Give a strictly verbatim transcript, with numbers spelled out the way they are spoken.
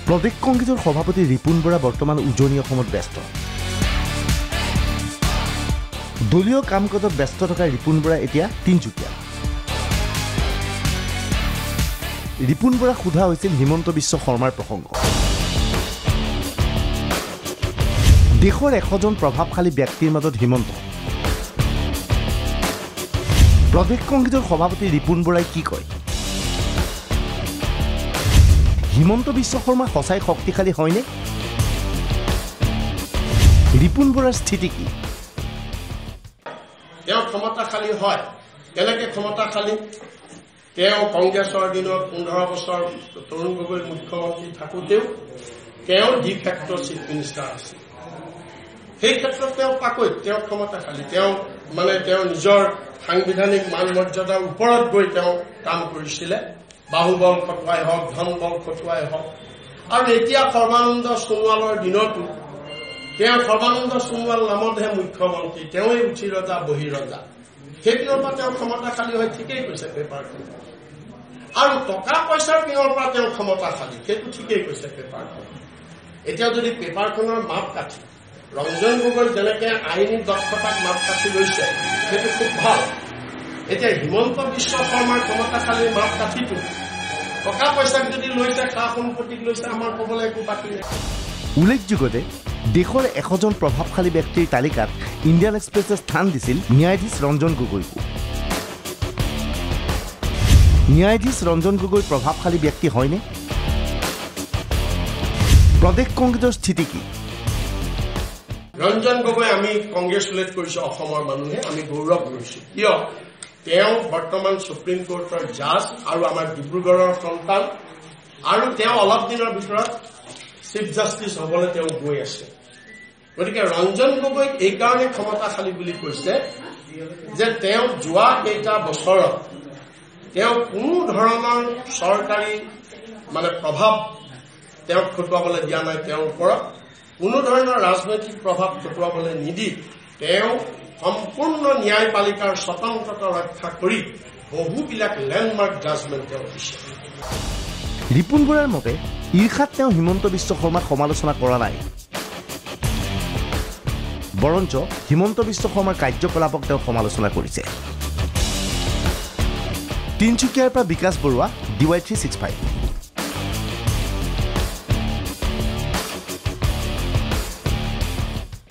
প্ৰদেশ কংগ্ৰেছৰ সভাপতি ৰিপুণ বৰা বৰ্তমান উজনি অসমত ব্যস্ত। দলীয় কাম কাজত ব্যস্ত থকা ৰিপুণ বৰা এতিয়া তিনিচুকীয়া। ৰিপুণ বৰা সোধা হৈছিল হিমন্ত বিশ্ব শৰ্মাৰ প্ৰসংগ। দেশৰ এশজন প্ৰভাৱশালী ব্যক্তিৰ মাজত হিমন্ত। প্ৰদেশ কংগ্ৰেছৰ সভাপতি ৰিপুণ বৰাই কি কয়? হিমন্ত বিশ্ব শৰ্মা সঁচাই শক্তিশালী হয়নে? ৰিপুণ বৰাৰ স্থিতি কি? তেওঁ ক্ষমতাশালী হয়। কেনেকে ক্ষমতাশালী? তেওঁ কংগ্ৰেছৰ দিনত পোন্ধৰ বছৰ তৰুণ গগৈ মুখ্যমন্ত্ৰী থাকোঁতেও তেওঁ ডি ফেক্ট চিফ মিনিষ্টাৰ আছিল। সেই ক্ষেত্ৰত তেওঁ পাকৈত, তেওঁ ক্ষমতাশালী। তেওঁ মানে তেওঁ নিজৰ সাংবিধানিক মান মৰ্যাদাৰ ওপৰত গৈ তেওঁ কাম কৰিছিলে। বাহুবল খটুৱাই হওক, ধনবল খটুৱাই হওক। আৰু এতিয়া সৰ্বানন্দ সোণোৱালৰ দিনতো তেওঁ সৰ্বানন্দ সোণোৱাল নামতহে মুখ্যমন্ত্ৰী, তেওঁই উঠি ৰজা বহি ৰজা। সেইপিনৰ পৰা তেওঁ ক্ষমতাশালী হৈ ঠিকেই কৈছে পেপাৰখন। আৰু টকা পইচাৰ পিনৰ পৰা তেওঁ ক্ষমতাশালী, সেইটো ঠিকেই কৈছে পেপাৰখন। এতিয়া যদি পেপাৰখনৰ মাপ কাঠি ৰঞ্জন গগৈ যেনেকে আইনী দক্ষতাক মাপ কাঠি লৈছে, সেইটো খুব ভাল। এতিয়া হিমন্ত বিশ্ব শৰ্মাৰ ক্ষমতাশালীৰ মাপ কাঠিটো টকা পইচাক যদি লৈছে, সা সম্পত্তিক লৈছে, আমাৰ ক'বলৈ একো বাকী নাই। উল্লেখযোগ্য যে দেশৰ এশজন প্ৰভাৱশালী ব্যক্তিৰ তালিকাত ইণ্ডিয়ান এক্সপ্ৰেছে স্থান দিছিল ন্যায়াধীশ ৰঞ্জন গগৈকো। ন্যায়াধীশ ৰঞ্জন গগৈ প্ৰভাৱশালী ব্যক্তি হয়নে? প্ৰদেশ কংগ্ৰেছৰ স্থিতি কি? ৰঞ্জন গগৈ আমি কংগ্ৰেছুলেট কৰিছো, অসমৰ মানুহে আমি গৌৰৱ কৰিছো। কিয়? তেওঁ বৰ্তমান সুপ্ৰিম কোৰ্টৰ জাজ আৰু আমাৰ ডিব্ৰুগড়ৰ সন্তান, আৰু তেওঁ অলপ দিনৰ ভিতৰত চিফ জাষ্টিচ হবলৈ তেওঁ গৈ আছে। গতিকে ৰঞ্জন গগৈক এইকাৰণে ক্ষমতাশালী বুলি কৈছে যে তেওঁ যোৱা কেইটা বছৰত তেওঁ কোনো ধৰণৰ চৰকাৰী মানে প্ৰভাৱ তেওঁক খটুৱাবলৈ দিয়া নাই। তেওঁৰ ওপৰত কোনো ধৰণৰ ৰাজনৈতিক প্ৰভাৱ খটুৱাবলৈ নিদি তেওঁ সম্পূৰ্ণ ন্যায়পালিকাৰ স্বতন্ত্ৰতা ৰক্ষা কৰি বহুবিলাক লেণ্ডমাৰ্ক জাজমেণ্ট তেওঁ দিছে। ৰিপুণ বৰাৰ মতে ঈৰ্ষাত তেওঁ হিমন্ত বিশ্ব শৰ্মাক সমালোচনা কৰা নাই, বৰঞ্চ হিমন্ত বিশ্ব শৰ্মাৰ কাৰ্যকলাপক তেওঁ সমালোচনা কৰিছে। তিনিচুকীয়াৰ পৰা Bikash Barua, D Y three six five.